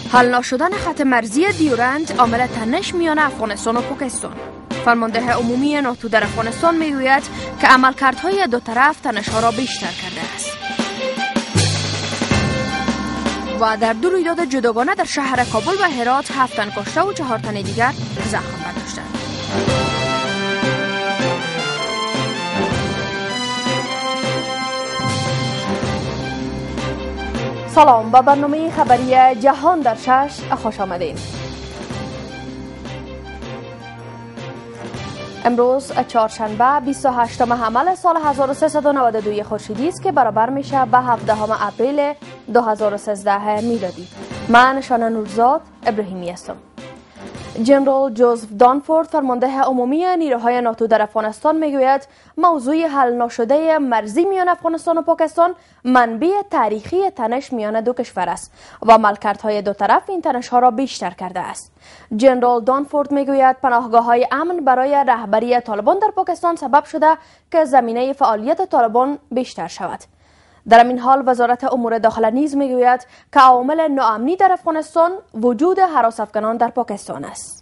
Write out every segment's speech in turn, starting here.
حل نشدن خط مرزی دیورند عامل تنش میان افغانستان و پاکستان. فرمانده عمومی ناتو در افغانستان میگوید که عملکردهای دو طرف تنش‌ها را بیشتر کرده است. و در دو رویداد جداگانه در شهر کابل و هرات 7 تن کشته و 4 تن دیگر زخم برداشتند. سلام، به برنامه خبری جهان در 6 خوش آمدید. امروز چهارشنبه 28 حمل سال 1392 خورشیدی است که برابر میشه به 17 اپریل 2013 میلادی. من شانه نورزاد ابراهیمی هستم. جنرال جوزف دانفورد فرمانده عمومی نیروهای ناتو در افغانستان میگوید موضوع حل نشده مرزی میان افغانستان و پاکستان منبع تاریخی تنش میان دو کشور است و عملکردهای دو طرف این تنش‌ها را بیشتر کرده است. جنرال دانفورد میگوید پناهگاه‌های امن برای رهبری طالبان در پاکستان سبب شده که زمینه فعالیت طالبان بیشتر شود. در این حال وزارت امور داخله نیز میگوید که عوامل ناامنی در افغانستان وجود هراس‌افکنان در پاکستان است.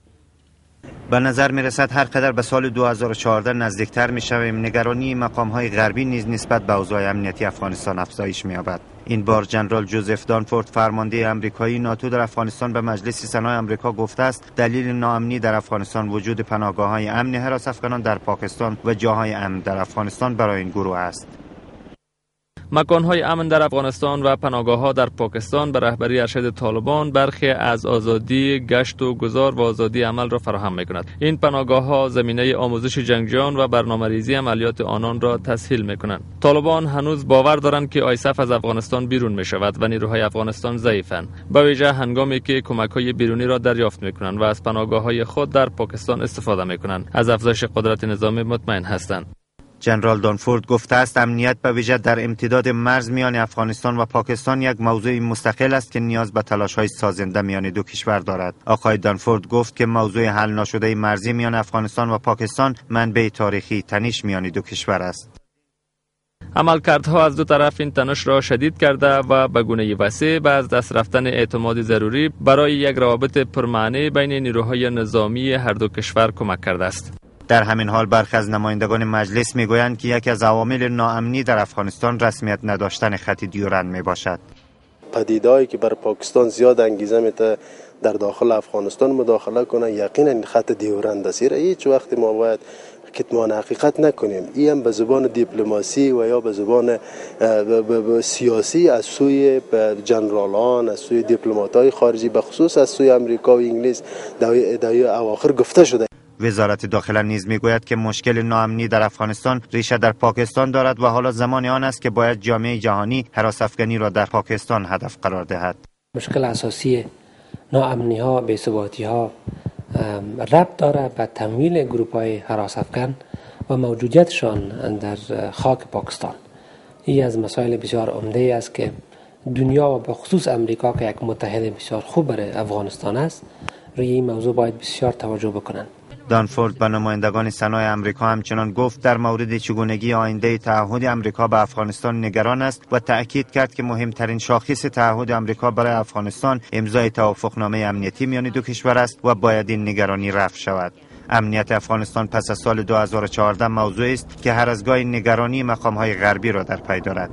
به نظر می رسد هر قدر به سال 2014 نزدیکتر می شویم نگرانی مقام های غربی نیز نسبت به اوضاع امنیتی افغانستان افزایش می یابد. این بار جنرال جوزف دانفورد فرمانده امریکایی ناتو در افغانستان به مجلس سنای آمریکا گفته است دلیل ناامنی در افغانستان وجود پناهگاه های امن هراس‌افکنان در پاکستان و جاهای امن در افغانستان برای این گروه است. مکان‌های امن در افغانستان و پناهگاه‌ها در پاکستان به رهبری ارشد طالبان برخی از آزادی گشت و گذار و آزادی عمل را فراهم می‌کند. این پناهگاه‌ها زمینه آموزش جنگجویان و برنامه‌ریزی عملیات آنان را تسهیل می‌کنند. طالبان هنوز باور دارند که آیسف از افغانستان بیرون می‌شود و نیروهای افغانستان ضعیفند. به ویژه هنگامی که کمک‌های بیرونی را دریافت می‌کنند و از پناهگاه‌های خود در پاکستان استفاده می‌کنند. از افزایش قدرت نظامی مطمئن هستند. جنرال دانفورد گفته است امنیت به ویژه در امتداد مرز میان افغانستان و پاکستان یک موضوع مستقل است که نیاز به تلاش‌های سازنده میان دو کشور دارد. آقای دانفورد گفت که موضوع حل نشده مرزی میان افغانستان و پاکستان منبع تاریخی تنش میان دو کشور است. عملکردها از دو طرف این تنش را شدید کرده و به گونه وسیع به از دست رفتن اعتماد ضروری برای یک روابط پرمعنی بین نیروهای نظامی هر دو کشور کمک کرده است. در همین حال برخی از نمایندگان مجلس میگویند که یکی از عوامل ناامنی در افغانستان رسمیت نداشتن خط دیورند میباشد. پدیده‌ای که بر پاکستان زیاد انگیزه میده در داخل افغانستان مداخله کنه یقینا این خط دیورند است. هیچ وقت ما باید کتمان حقیقت نکنیم. این هم به زبان دیپلماسی و یا به زبان سیاسی از سوی جنرالان، از سوی دیپلمات‌های خارجی به خصوص از سوی امریکا و انگلیس در اواخر گفته شده. وزارت داخله نیز میگوید که مشکل ناامنی در افغانستان ریشه در پاکستان دارد و حالا زمان آن است که باید جامعه جهانی هراس‌افکنی را در پاکستان هدف قرار دهد. مشکل اساسی ناامنی ها، بی‌ثباتی ها ربط دارد به تمویل گروه‌های هراس‌افکن و موجودیتشان در خاک پاکستان. این از مسائل بسیار عمده است که دنیا و به خصوص امریکا که یک متحد بسیار خوب برای افغانستان است روی این موضوع باید بسیار توجه بکنند. دانفورد به نمایندگان سنای آمریکا همچنان گفت در مورد چگونگی آینده تعهد آمریکا به افغانستان نگران است و تأکید کرد که مهمترین شاخص تعهد آمریکا برای افغانستان امضای توافقنامه امنیتی میان دو کشور است و باید این نگرانی رفع شود. امنیت افغانستان پس از سال 2014 موضوعی است که هر از گاهی نگرانی مقام‌های غربی را در پی دارد.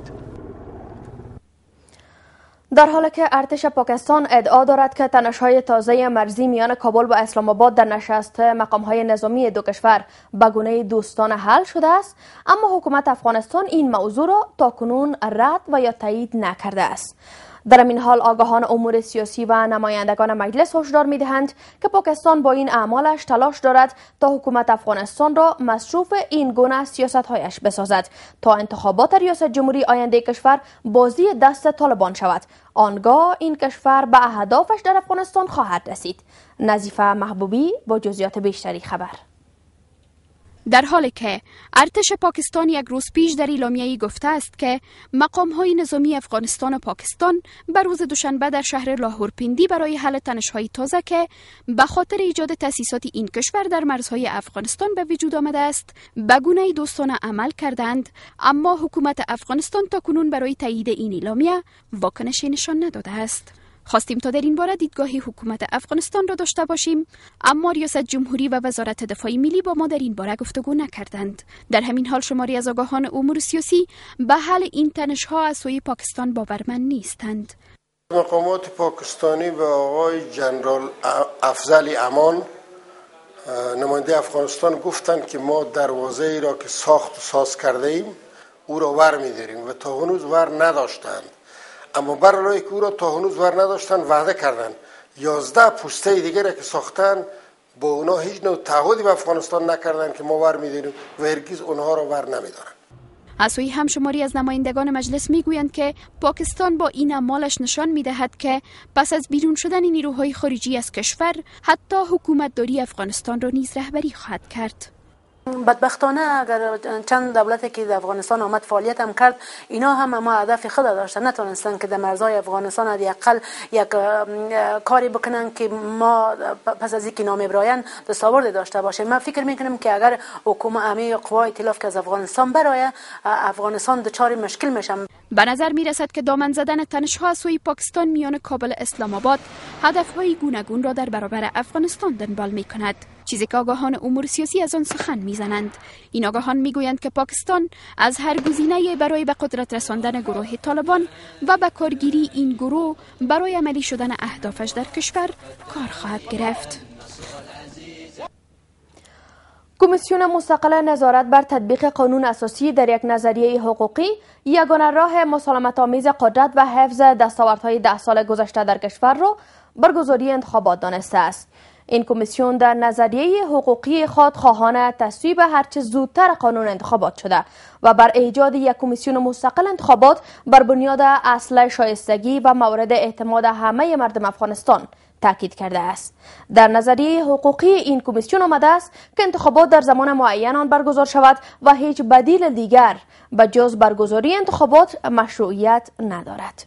در حالی که ارتش پاکستان ادعا دارد که تنش‌های تازه مرزی میان کابل و اسلام آباد در نشست مقام‌های نظامی دو کشور به گونه دوستانه حل شده است، اما حکومت افغانستان این موضوع را تاکنون رد و یا تایید نکرده است. در این حال آگاهان امور سیاسی و نمایندگان مجلس هشدار می‌دهند که پاکستان با این اعمالش تلاش دارد تا حکومت افغانستان را مصروف این گونه سیاست‌هایش بسازد تا انتخابات ریاست جمهوری آینده کشور بازی دست طالبان شود. آنگاه این کشور به اهدافش در افغانستان خواهد رسید. نظیفه محبوبی با جزئیات بیشتری خبر. در حالی که ارتش پاکستان یک روز پیش در اعلامیه‌ای گفته است که مقام‌های نظامی افغانستان و پاکستان به روز دوشنبه در شهر لاهورپیندی برای حل تنش‌های تازه که به خاطر ایجاد تأسیسات این کشور در مرزهای افغانستان به وجود آمده است به گونه دوستانه عمل کردند، اما حکومت افغانستان تاکنون برای تایید این اعلامیه واکنشی نشان نداده است. خواستیم تا در این باره دیدگاه حکومت افغانستان را داشته باشیم، اما ریاست جمهوری و وزارت دفاع ملی با ما در این باره گفتگو نکردند. در همین حال شماری از آگاهان امور سیاسی به حل این تنش‌ها از سوی پاکستان باورمند نیستند. مقامات پاکستانی به آقای جنرال افضل امان نماینده افغانستان گفتند که ما دروازه ای را که ساخت و ساز کرده ایم او را ور می‌داریم و تا هنوز ور نداشتند. اما برای که او را تا هنوز ور نداشتند وعده کردند 11 پوسته دیگر که ساختن با اونا هیچ نوع تعهدی به افغانستان نکردند که ما ور می‌داریم و هرگز اونها را ور نمی‌دارند. از سوی همشماری از نمایندگان مجلس میگویند که پاکستان با این اعمالش نشان میدهد که پس از بیرون شدن نیروهای خارجی از کشور حتی حکومتداری افغانستان را نیز رهبری خواهد کرد. بدبختانه اگر چند دولتی که در افغانستان آمد فعالیت هم کرد، اینا هم اما هدف خود داشتن، نتونستن که در مرزهای افغانستان حداقل یک کاری بکنن که ما پس از اینکه نام براین دستاورد داشته باشیم. من فکر میکنم که اگر حکومت همه قوای ائتلاف که از افغانستان برای افغانستان دچار مشکل میشن. به نظر میرسد که دامن زدن تنش‌ها از سوی پاکستان میان کابل اسلام آباد هدف‌های گوناگون را در برابر افغانستان دنبال میکند، چیزی که آگاهان امور سیاسی از آن سخن میزنند. این آگاهان میگویند که پاکستان از هر گزینه‌ای برای به قدرت رساندن گروه طالبان و به کارگیری این گروه برای عملی شدن اهدافش در کشور کار خواهد گرفت. کمیسیون مستقل نظارت بر تطبیق قانون اساسی در یک نظریه حقوقی یگانه راه مسالمت‌آمیز قدرت و حفظ دستاوردهای 10 سال گذشته در کشور را برگزاری انتخابات دانسته است. این کمیسیون در نظریه حقوقی خود خواهان تصویب هرچه زودتر قانون انتخابات شده و بر ایجاد یک کمیسیون مستقل انتخابات بر بنیاد اصل شایستگی و مورد اعتماد همه مردم افغانستان تاکید کرده است. در نظریه حقوقی این کمیسیون آمده است که انتخابات در زمان معین آن برگزار شود و هیچ بدیل دیگر به جز برگزاری انتخابات مشروعیت ندارد.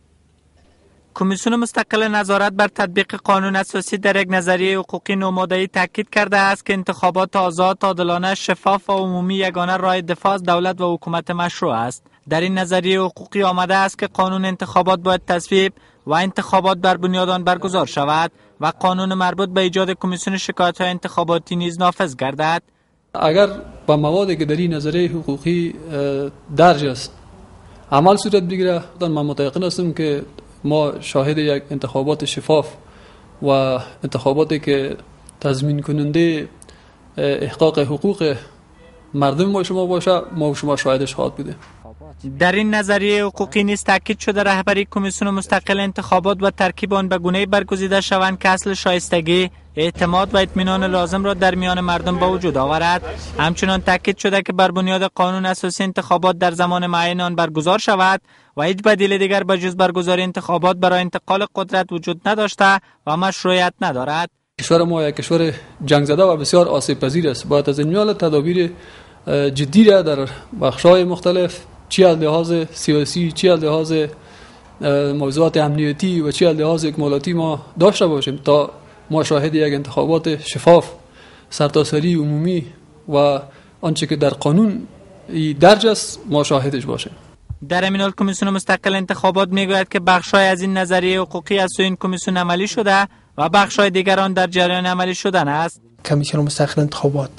کمیسیون مستقل نظارت بر تطبیق قانون اساسی در یک نظریه حقوقی نوماده‌ای تاکید کرده است که انتخابات آزاد، عادلانه، شفاف و عمومی یگانه راه دفاع از دولت و حکومت مشروع است. در این نظریه حقوقی آمده است که قانون انتخابات باید تصویب و انتخابات بر بنیاد آن برگزار شود و قانون مربوط به ایجاد کمیسیون شکایت‌های انتخاباتی نیز نافذ گردد. اگر با موادی که در این نظریه حقوقی درج است عمل صورت بگیره، من متيقن هستم که ما شاهد یک انتخابات شفاف و انتخاباتی که تضمین کننده احقاق حقوق مردم ما شما باشه، ما و شما شاهدش خواهد بوده. در این نظریه حقوقی نیز تاکید شده رهبری کمیسیون مستقل انتخابات و ترکیب آن به گونه‌ای برگزیده شوند که اصل شایستگی، اعتماد و اطمینان لازم را در میان مردم به وجود آورد. همچنان تاکید شده که بر بنیاد قانون اساسی انتخابات در زمان معین آن برگزار شود و هیچ بدیل دیگر به جز برگزاری انتخابات برای انتقال قدرت وجود نداشته و مشروعیت ندارد. کشور ما یک کشور جنگ زده و بسیار آسیب پذیر است. باید از این میان تدابیر جدی را در بخش‌های مختلف، چی از لحاظ سیاسی، چی از لحاظ موضوعات امنیتی و چی از لحاظ اکمالاتی ما داشته باشیم تا ما شاهد یک انتخابات شفاف، سرتاسری، عمومی و آنچه که در قانون درج است ما شاهدش باشیم. در همین حال کمیسیون مستقل انتخابات میگوید که بخش‌های از این نظریه حقوقی از سوی این کمیسیون عملی شده و بخش‌های دیگر آن در جریان عملی شدن است. کمیسیون مستقل انتخابات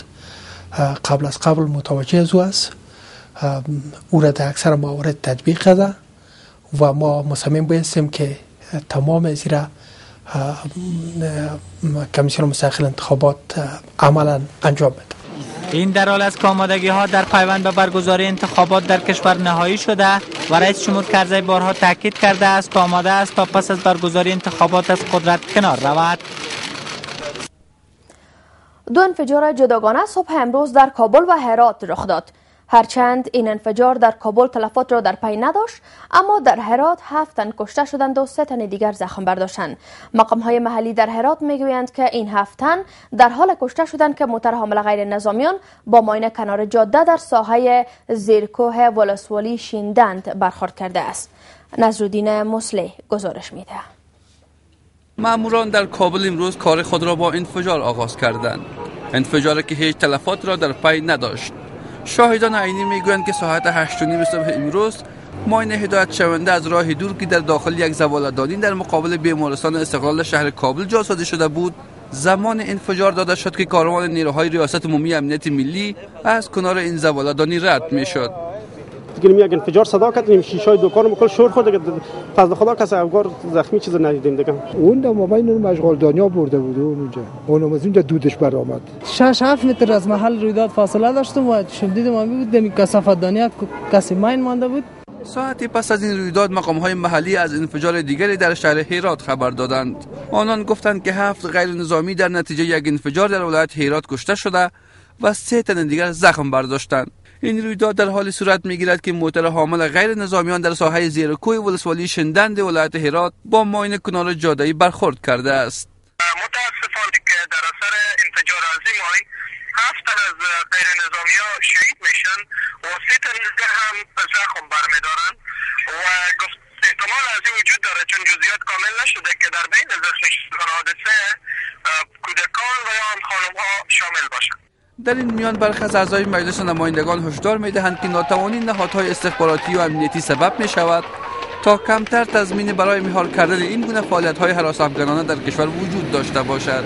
قبل متوجه از او است، او را در اکثر موارد تطبیق کرده و ما مصمم بایستیم که تمام از را کمیسیون مستقل انتخابات عملا انجام بده. این در حال است که آمادگی‌ها در پیوند به برگزاری انتخابات در کشور نهایی شده و رئیس جمهور کرزی بارها تاکید کرده است که آماده است تا پس از برگزاری انتخابات از قدرت کنار رود. 2 انفجار جداگانه صبح امروز در کابل و هرات رخ داد. هرچند این انفجار در کابل تلفات را در پی نداشت، اما در هرات 7 تن کشته شدند و 3 تن دیگر زخم برداشتند. مقام‌های محلی در هرات میگویند که این 7 تن در حال کشته شدند که موتر حامل غیر نظامیان با ماین کنار جاده در ساحه زیرکوه ولسوالی شیندند برخورد کرده است. نصرالدین مصلح گزارش میده. ماموران در کابل امروز کار خود را با انفجار آغاز کردند. انفجاری که هیچ تلفات را در پی نداشت. شاهدان عینی میگویند که ساعت 8:30 صبح امروز ماین هدایت شونده از راه دور که در داخل یک زواله‌دانی در مقابل بیمارستان استقلال شهر کابل جاسازی شده بود زمان انفجار داده شد که کاروان نیروهای ریاست عمومی امنیت ملی از کنار این زواله‌دانی رد میشد. دیگه یک انفجار صدا کرد، شیشه‌های دکانم کل شور خورد. فضل خدا کسی افغان زخمی چیز ندیدیم دیگه. اون در مابین مشغول دنیا برده بود اونجا. اونم از اونجا دودش برآمد. 6-7 متر از محل رویداد فاصله داشتم و دیدم بود دمی کثافت دنیا کسی ماین مانده بود. ساعتی پس از این رویداد مقام‌های محلی از انفجار دیگری در شهر هرات خبر دادند. آنان گفتند که 7 غیر نظامی در نتیجه یک انفجار در ولایت هرات کشته شده و 3 تن دیگر زخم برداشتند. این رویداد در حال صورت می‌گیرد که موتر حامل غیر نظامیان در ساحه زیرکوی ولسوالی شندند ولایت هرات با ماین کنار جاده‌ای برخورد کرده است. متاسفانه که در اثر انفجار از این ماین 7 تن از غیر نظامیان شهید میشن و 3 تن دیگر هم زخم برمیدارند و احتمال از این وجود داره چون جزئیات کامل نشده که در بین زخمی شدگان حادثه کودکان و یا خانم‌ها شامل باشند. در این میان برخی از اعضای مجلس نمایندگان هشدار می‌دهند که ناتوانی نهادهای استخباراتی و امنیتی سبب می‌شود تا کمتر تضمین برای مهار کردن این گونه فعالیت‌های هراس افغانانه در کشور وجود داشته باشد.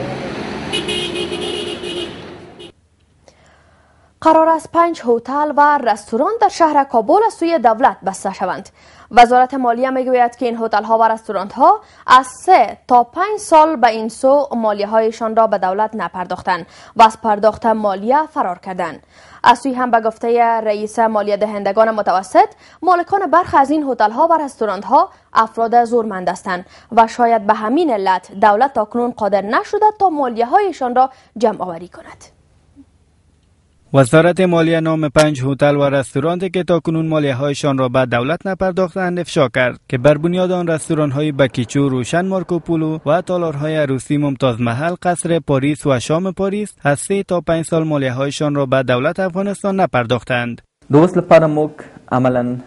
قرار است 5 هتل و رستوران در شهر کابل از سوی دولت بسته شوند. وزارت مالیه میگوید که این هتل ها و رستوران ها از 3 تا 5 سال به این سو مالیه هایشان را به دولت نپرداختند و از پرداخت مالیه فرار کردند. از سوی هم به گفته رئیس مالیه دهندگان متوسط، مالکان برخی از این هتل ها و رستوران ها افراد زورمند هستند و شاید به همین علت دولت تاکنون قادر نشده تا مالیه هایشان را جمع آوری کند. وزارت مالیه نام 5 هتل و رستوران که تاکنون مالیه هایشان را به دولت نپرداختند افشا کرد که بر بنیاد آن رستوران های بکیچو، روشن مارکوپولو و تالارهای عروسی ممتاز محل، قصر پاریس و شام پاریس از 3 تا 5 سال مالیه هایشان را به دولت افغانستان نپرداختند. دوست لپاره موږ عملاً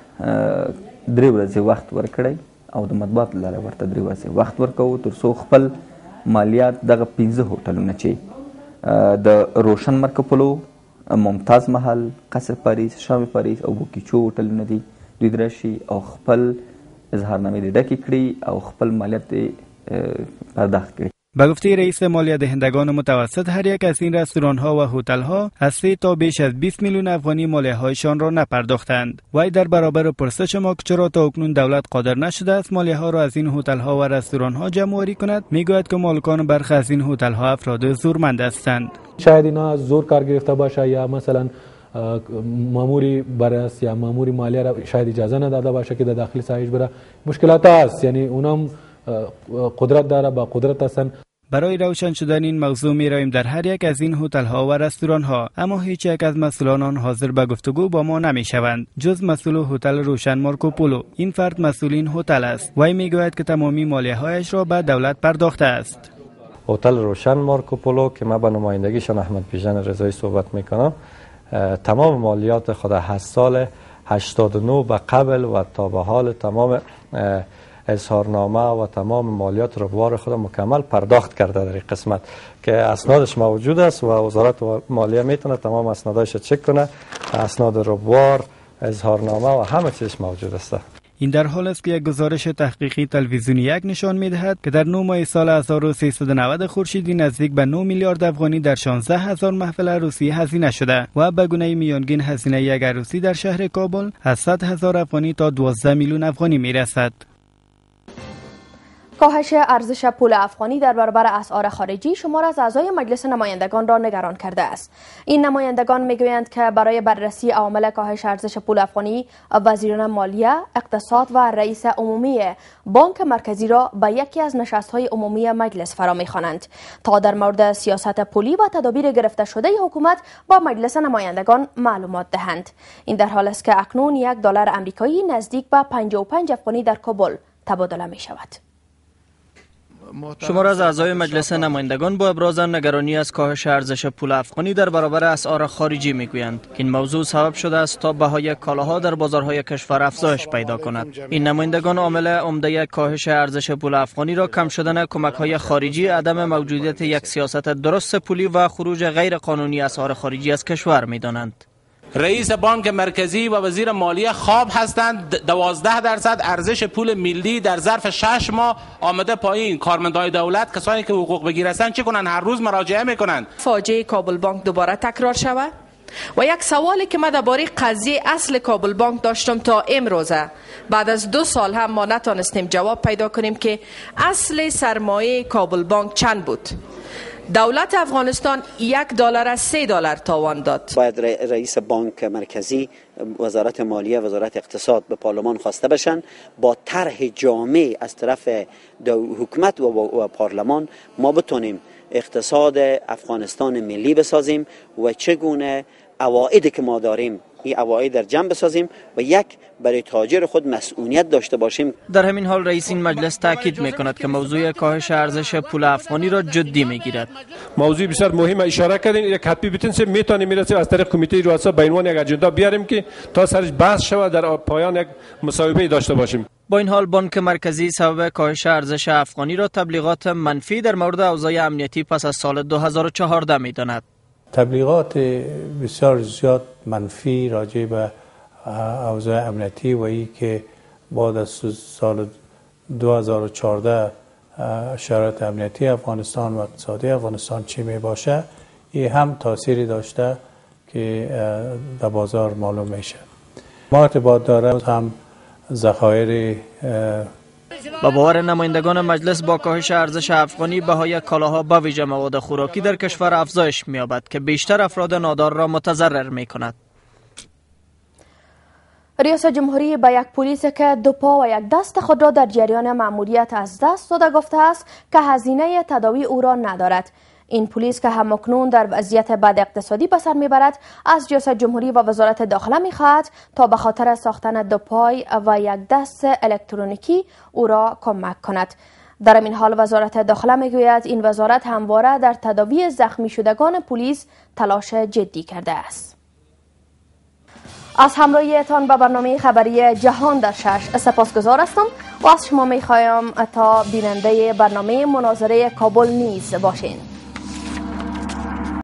3 ورځې وخت ورکړی او د مطبوعات لاره ورته 3 ورځې وخت ورکوو تر څو خپل مالیات دغه 15 هوټلونه چې د روشن مارکوپولو، ممتاز محل، قصر پاریس، شام پاریس او بوکیچو هوټلونه دي، دوی درشي او خپل اظهارنامې دې ډکې کړي او خپل مالیات پرداخت کړي. به گفته رئیس مالیه دهندگان متوسط، هر یک از این رستوران ها و هتل ها از 3 تا بیش از 20 میلیون افغانی مالیه هایشان را نپرداختند. وی در برابر پرسش ما که چرا تا اکنون دولت قادر نشده است مالیه ها را از این هتل ها و رستوران ها جمع آوری کند، میگوید که مالکان برخی از این هتل ها افراد زورمند هستند. شاید اینا از زور کار گرفته باشه یا مثلا ماموری بررس یا ماموری مالیه را شاید اجازه نداده باشه که در داخل سایش بره. مشکلات هست، یعنی اونم قدرت داره، با قدرت هستن. برای روشن شدن این موضوع می رویم در هر یک از این هتل ها و رستوران ها، اما هیچ یک از مسئولان آن حاضر به گفتگو با ما نمی شوند جز مسئول هتل روشن مارکوپولو. این فرد مسئول این هتل است. وی می گوید که تمامی مالیه هایش را به دولت پرداخته است. هتل روشن مارکوپولو که من به نمایندگیشان احمد پیژن رضایی صحبت میکنم، تمام مالیات خود 8 سال 89 به قبل و تا به حال تمام اظهارنامه و تمام مالیات ربوار خود مکمل پرداخت کرده در این قسمت که اسنادش موجود است و وزارت مالیه میتونه تمام اسنادش چک کنه. اسناد ربوار، اظهارنامه و همه چیزش موجود است. این در حال است که یک گزارش تحقیقی تلویزیونی یک نشان می‌دهد که در 9 ماه سال 1390 خورشیدی نزدیک به 9 میلیارد افغانی در 16,000 محفل عروسی هزینه شده و به گونه میانگین هزینه یک عروسی در شهر کابل از 100,000 افغانی تا 12 میلیون افغانی میرسد. کاهش ارزش پول افغانی در برابر اسعار خارجی شمار از اعضای مجلس نمایندگان را نگران کرده است. این نمایندگان میگویند که برای بررسی عوامل کاهش ارزش پول افغانی، وزیران مالیه، اقتصاد و رئیس عمومی بانک مرکزی را به یکی از نشست‌های عمومی مجلس فرا می‌خوانند تا در مورد سیاست پولی و تدابیر گرفته شده حکومت با مجلس نمایندگان معلومات دهند. این در حال است که اکنون $1 آمریکایی نزدیک به 55 افغانی در کابل تبادله می‌شود. شمار از اعضای مجلس نمایندگان با ابراز نگرانی از کاهش ارزش پول افغانی در برابر اسعار خارجی میگویند که این موضوع سبب شده است تا بهای کالاها در بازارهای کشور افزایش پیدا کند. این نمایندگان عامل عمده کاهش ارزش پول افغانی را کم شدن کمک‌های خارجی، عدم موجودیت یک سیاست درست پولی و خروج غیر قانونی اسعار خارجی از کشور می‌دانند. رئیس بانک مرکزی و وزیر مالیه خواب هستند. 12% ارزش پول ملی در ظرف 6 ماه آمده پایین. کارمندان دولت، کسانی که حقوق بگیر هستند چه کنند؟ هر روز مراجعه میکنند. فاجعه کابل بانک دوباره تکرار شود و یک سوالی که من درباره قضیه اصل کابل بانک داشتم تا امروزه بعد از 2 سال هم ما نتانستیم جواب پیدا کنیم که اصل سرمایه کابل بانک چند بود. دولت افغانستان $1 از $3 تاوان داد. باید رئیس بانک مرکزی، وزارت مالیه، وزارت اقتصاد به پارلمان خواسته بشن با طرح جامع از طرف حکومت و پارلمان ما بتونیم اقتصاد افغانستان ملی بسازیم و چگونه عوائدی که ما داریم این عواید در جمع بسازیم و یک برای تاجر خود مسئولیت داشته باشیم. در همین حال رئیس این مجلس تاکید میکند که موضوع کاهش ارزش پول افغانی را جدی میگیرد. موضوع بسیار مهم اشاره کردین. یک حتمی بتونیم میتونیم میرسیم از طریق کمیته رؤسا به عنوان یک اجندا بیاریم که تا سرش بحث شود، در پایان یک مصاحبه داشته باشیم. با این حال بانک مرکزی سبب کاهش ارزش افغانی را تبلیغات منفی در مورد اوضاع امنیتی پس از سال 2014 میداند. تبلیغات بسیار زیاد منفی راجع به اوضاع امنیتی و ای که بعد از سال 2014 شرایط امنیتی افغانستان و اقتصادی افغانستان چی می باشه، این هم تأثیری داشته که در بازار معلوم میشه. ما ارتباط داره هم ذخایر. با باور نمایندگان مجلس با کاهش ارزش افغانی بهای کالاها به ویژه مواد خوراکی در کشور افزایش می‌یابد که بیشتر افراد نادار را متضرر می‌کند. ریاست جمهوری به یک پلیس که 2 پا و 1 دست خود را در جریان مأموریت از دست داده گفته است که هزینه تداوی او را ندارد. این پلیس که همکنون در وضعیت بد اقتصادی به سر میبرد از ریاست جمهوری و وزارت داخله میخواهد تا به خاطر ساختن 2 پای و 1 دست الکترونیکی او را کمک کند. در این حال وزارت داخله میگوید این وزارت همواره در تداوی زخمی شدگان پلیس تلاش جدی کرده است. از همراهیتان به برنامه خبری جهان در 6 سپاسگزار هستم و از شما میخوایم تا بیننده برنامه مناظره کابل نیز باشین.